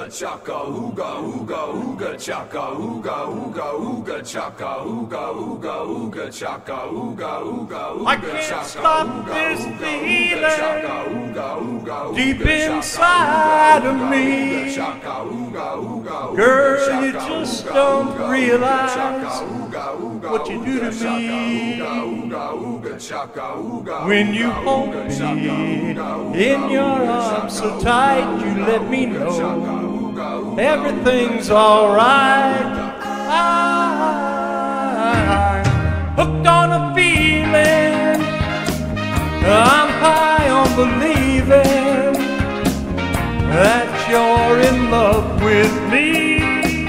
ooga chaka, ooga ooga ooga chaka, ooga ooga ooga chaka, ooga ooga ooga chaka, ooga ooga ooga. I can't stop this feeling deep inside of me. Girl, you just don't realize what you do to me. When you hold me in your arms so tight, you let me know everything's alright. I'm hooked on a feeling, I'm high on believing that you're in love with me.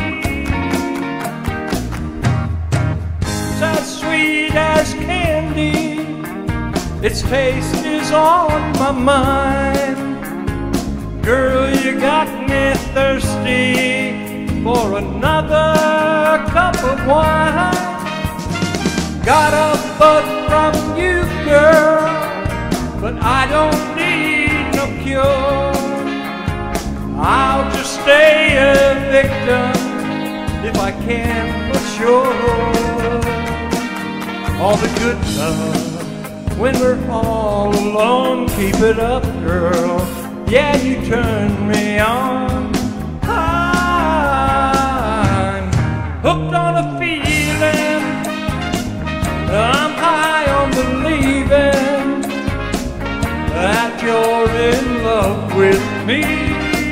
It's as sweet as candy, its taste is on my mind. Girl, you got me thirsty for another cup of wine. Got a bug from you, girl, but I don't need no cure. I'll just stay a victim if I can for sure. All the good love when we're all alone, keep it up, girl. Yeah, you turn me on. I'm hooked on a feeling, I'm high on believing that you're in love with me.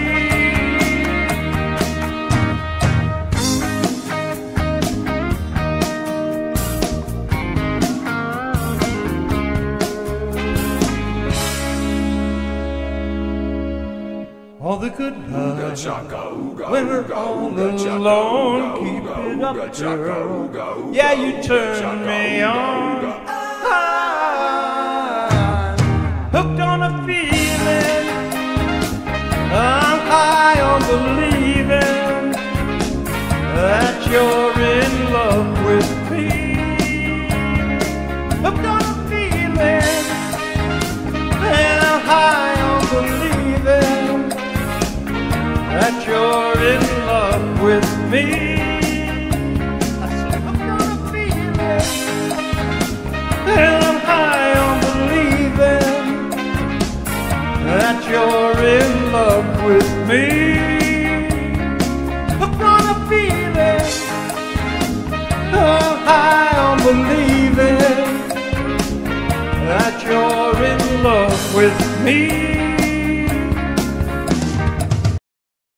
All the good love when we're all alone, keep it up, girl. Yeah, you turn me on. I'm hooked on a feeling, I'm high on believing that you're in love with me. Hooked on a feeling, and I'm high on believing that you're in love with me. I said, I'm gonna feel it, and I'm high on believing that you're in love with me. I'm gonna feel it, I'm high on believing that you're in love with me.